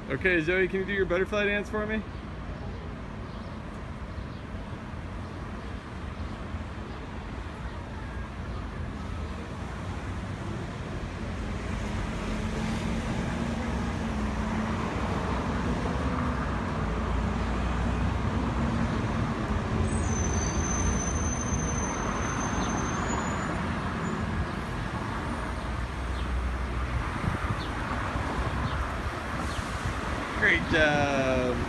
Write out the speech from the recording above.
Okay, Zoe, can you do your butterfly dance for me? Great job.